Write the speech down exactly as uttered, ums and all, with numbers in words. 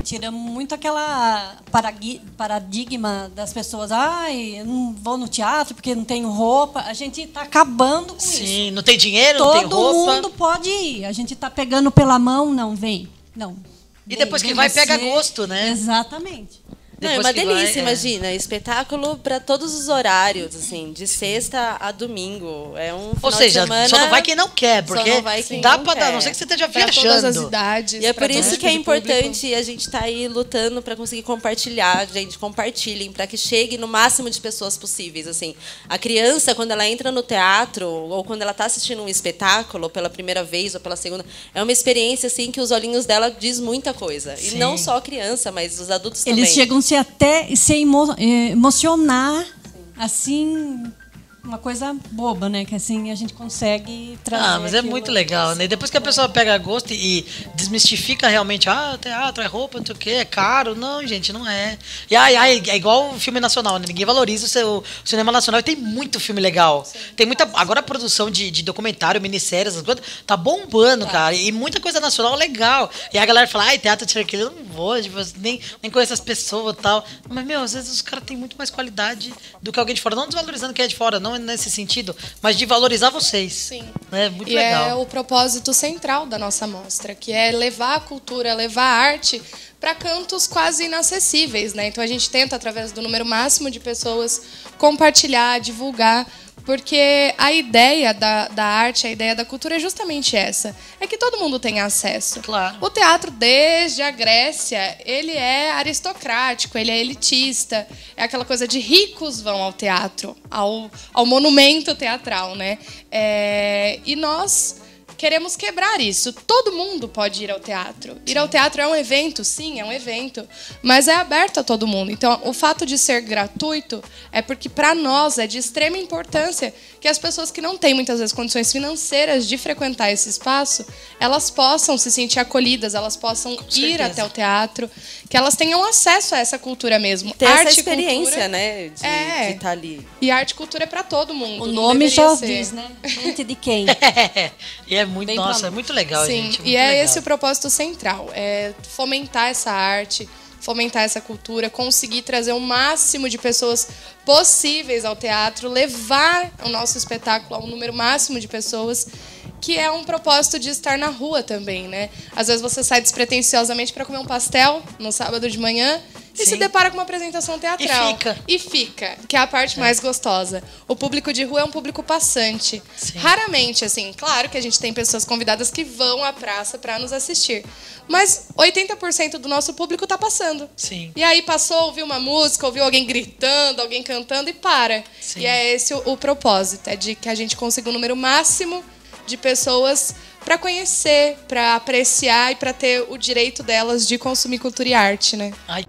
tira muito aquela paradigma das pessoas. Ai, eu não vou no teatro porque não tenho roupa. A gente está acabando com Sim, isso. Sim, não tem dinheiro, Todo não tem roupa. Todo mundo pode ir. A gente está pegando pela mão, não, vem. Não. E depois vem, que vai, você... pega gosto, né? Exatamente. Não, é uma delícia, vai, imagina. É. Espetáculo para todos os horários, assim, de sexta a domingo. É um final Ou seja, de semana, só não vai quem não quer, porque não vai quem dá para dar, a não ser que você esteja viajando. Todas as idades. E é por isso que é importante público. A gente estar tá aí lutando para conseguir compartilhar, gente, compartilhem, para que chegue no máximo de pessoas possíveis, assim. A criança, quando ela entra no teatro, ou quando ela está assistindo um espetáculo pela primeira vez ou pela segunda, é uma experiência, assim, que os olhinhos dela diz muita coisa. Sim. E não só a criança, mas os adultos Eles também. Chegam se até se emo emocionar, sim. assim, uma coisa boba, né? Que assim a gente consegue trazer. Ah, mas é muito legal, né? E depois que a pessoa pega gosto e desmistifica realmente, ah, teatro é roupa, não sei o quê, é caro. Não, gente, não é. E ai, ai, é igual o filme nacional, né? Ninguém valoriza o, seu, o cinema nacional. E tem muito filme legal. Sim. Tem muita. Agora a produção de, de documentário, minisséries, essas coisas, tá bombando, tá. cara. E muita coisa nacional legal. E a galera fala, ai, teatro tira aquilo, eu não vou, tipo, nem, nem conheço as pessoas e tal. Mas, meu, às vezes os caras têm muito mais qualidade do que alguém de fora. Não desvalorizando quem é de fora, não nesse sentido, mas de valorizar vocês. Sim. É muito e legal. É o propósito central da nossa mostra, que é levar a cultura, levar a arte para cantos quase inacessíveis, né? Então a gente tenta, através do número máximo de pessoas, compartilhar, divulgar, porque a ideia da, da arte, a ideia da cultura é justamente essa. É que todo mundo tenha acesso. Claro. O teatro, desde a Grécia, ele é aristocrático, ele é elitista. É aquela coisa de ricos vão ao teatro, ao, ao monumento teatral, né? É, e nós queremos quebrar isso. Todo mundo pode ir ao teatro. Ir sim. ao teatro é um evento, sim, é um evento, mas é aberto a todo mundo. Então, o fato de ser gratuito é porque, para nós, é de extrema importância que as pessoas que não têm, muitas vezes, condições financeiras de frequentar esse espaço, elas possam se sentir acolhidas, elas possam Com ir certeza. Até o teatro, que elas tenham acesso a essa cultura mesmo. E ter arte essa experiência, cultura, né, de é, estar ali. E arte e cultura é para todo mundo. O nome já ser. diz, né? Gente de quem? E é muito, nossa, é muito legal, Sim, gente. E é legal. Esse o propósito central, é fomentar essa arte, fomentar essa cultura, conseguir trazer o máximo de pessoas possíveis ao teatro, levar o nosso espetáculo a um número máximo de pessoas, que é um propósito de estar na rua também, né? Às vezes você sai despretensiosamente para comer um pastel no sábado de manhã e Sim. se depara com uma apresentação teatral. E fica. E fica, que é a parte é. mais gostosa. O público de rua é um público passante. Sim. Raramente, assim, claro que a gente tem pessoas convidadas que vão à praça para nos assistir. Mas oitenta por cento do nosso público está passando. Sim. E aí passou, ouviu uma música, ouviu alguém gritando, alguém cantando e para. Sim. E é esse o, o propósito, é de que a gente consiga um número máximo de pessoas para conhecer, para apreciar e para ter o direito delas de consumir cultura e arte, né? Ai.